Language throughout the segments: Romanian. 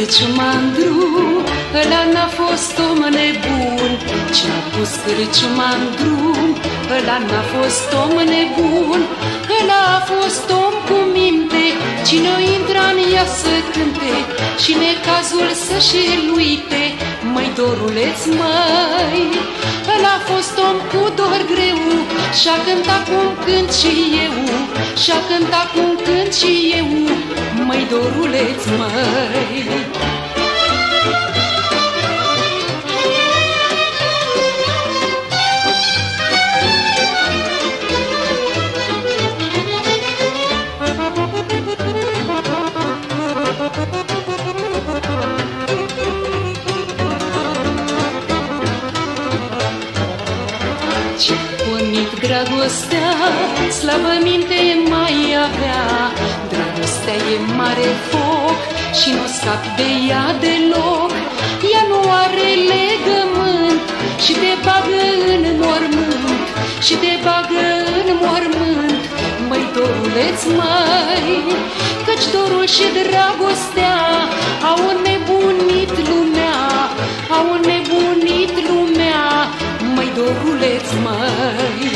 cârciumandru, ăla n-a fost om nebun. Ce-a pus cârciuma în drum, ăla n-a fost om nebun. Ăla a fost om cu minte, cine intra în ea să cânte și necazul să-și-l uite. Măi, doruleț, măi, ăla a fost om cu dor greu și-a cântat cum cânt și eu, și-a cântat cum cânt și eu. Măi, doruleț, măi. Ce pornit dragostea, slabă minte mai avea. Dragostea e mare foc și nu scap de ea deloc. Ea nu are legământ și te bagă în mormânt, și te bagă în mormânt. Măi, doruleț, măi, căci dorul și dragostea au înnebunit lumea, au înnebunit lumea. Măi, doruleț, măi.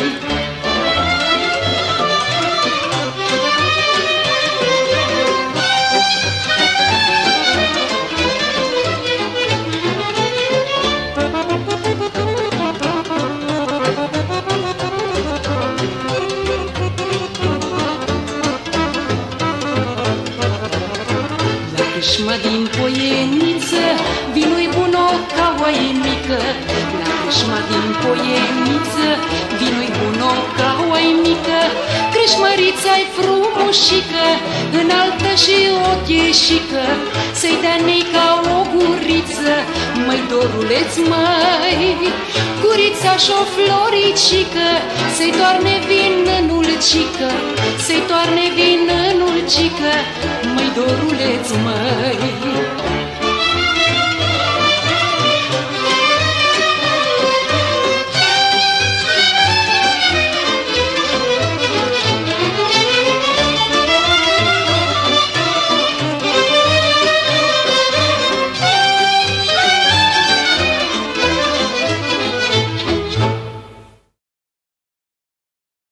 Crâșma din Poieniță, vinul-i bun o ca oaie mică. La crâșma din Poieniță, vinul-i bun o ca oaie mică. Crâșmărița-i frumușică, înaltă și ochieșică, să-i dea nei ca o guriță. Măi, doruleț, măi, gurița și-o floricică, să-i toarne vin în ulcică, să-i toarne vin în ulcică. Măi, doruleț, măi.